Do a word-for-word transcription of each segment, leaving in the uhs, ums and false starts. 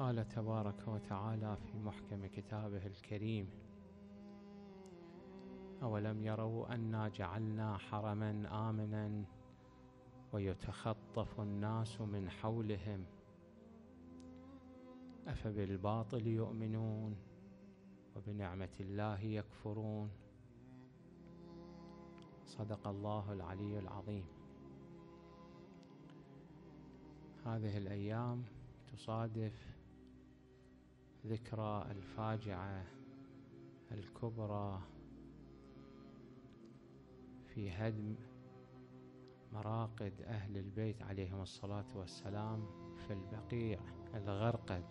قال تبارك وتعالى في محكم كتابه الكريم: أولم يروا أنا جعلنا حرما آمنا ويتخطف الناس من حولهم أفبالباطل يؤمنون وبنعمة الله يكفرون. صدق الله العلي العظيم. هذه الأيام تصادف ذكرى الفاجعة الكبرى في هدم مراقد أهل البيت عليهم الصلاة والسلام في البقيع الغرقد.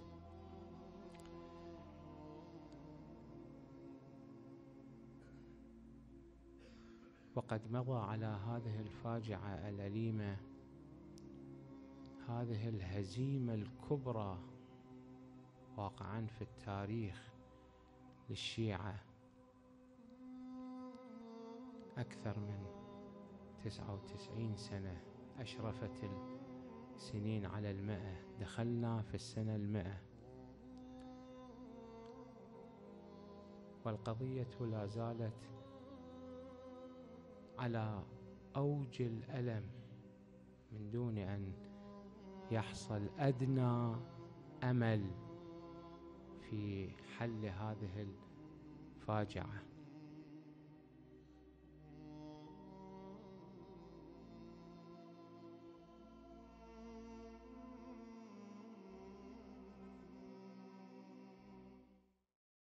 وقد مضى على هذه الفاجعة الأليمة هذه الهزيمة الكبرى واقعا في التاريخ للشيعة أكثر من تسعة وتسعين سنة، أشرفت السنين على المئة، دخلنا في السنة المئة، والقضية لا زالت على أوج الألم من دون أن يحصل أدنى أمل في حل هذه الفاجعة.